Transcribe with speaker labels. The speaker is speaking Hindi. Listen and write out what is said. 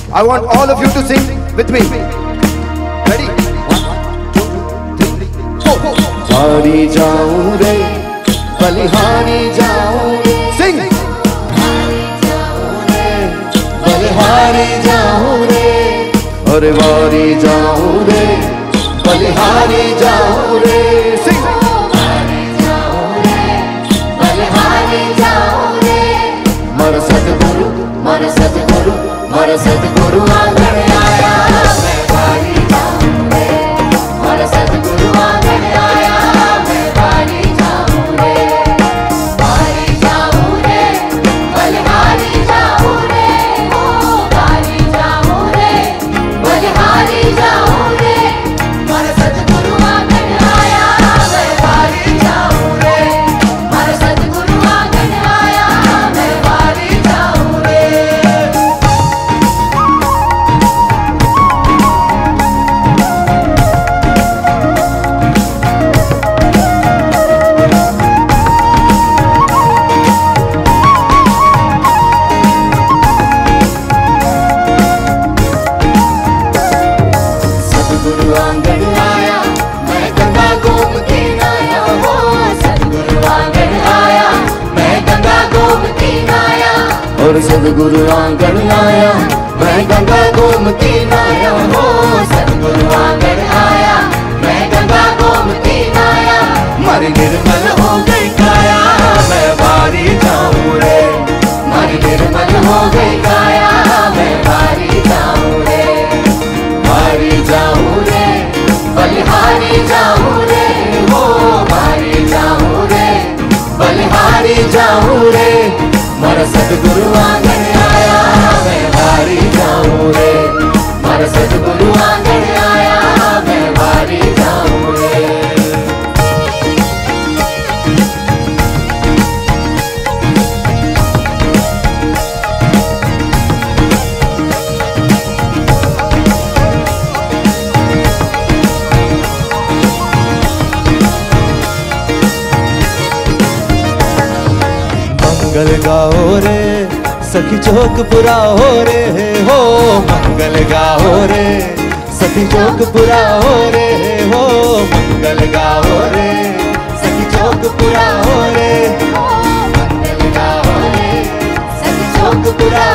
Speaker 1: I want all of you to sing with me. Ready? 1, 2, 3, 4. वारी जाऊं रे, बलिहारी जाऊं रे, sing. वारी जाऊं रे, बलिहारी जाऊं रे, अरे वारी जाऊं रे, बलिहारी जाऊं रे, sing. वारी जाऊं रे, बलिहारी जाऊं रे, मर सतगुरु, मर सतगुरु, मर सतगुरु आंगन आया, मैं वारी जाऊं रे, मर सतगुरु आंगन आया, मैं वारी जाऊं रे, वारी जाऊं रे, बलिहारी जाऊं रे, ओ वारी जाऊं रे, बलिहारी जाऊं रे, मर सतगुरु आंगन आया, मैं वारी जाऊं रे, मर सतगुरु आंगन आया, मैं वारी जाऊं रे। सतगुरु आंगन आया, मैं गंगा गोमती नाया, हो सतगुरु आंगन आया, मैं गंगा गोमती नाया, और सतगुरु आंगन आया, मैं गंगा गोमती नाया, हो सतगुरु आंगन आया, मैं गंगा गोमती नाया, मर निर्मल हो गई काया, मैं वारी जाऊं रे, मर निर्मल हो गई काया, मैं वारी जाऊं रे, वारी जाऊं रे, बलिहारी जाऊं रे, हो वारी जाऊं रे, बलिहारी जाऊं रे, मर सतगुरु आंगन आया, मैं वारी जाऊं रे, मर सतगुरु आंगन आया, मैं वारी जाऊं रे। मंगल गाओ रे, सखी चौक पुरा हो रे, हो मंगल गाओ रे, सखी चौक पुरा हो रे, हो मंगल गाओ रे, सखी चौक पुरा हो रे, हो मंगल गाओ रे, सखी चौक पुरा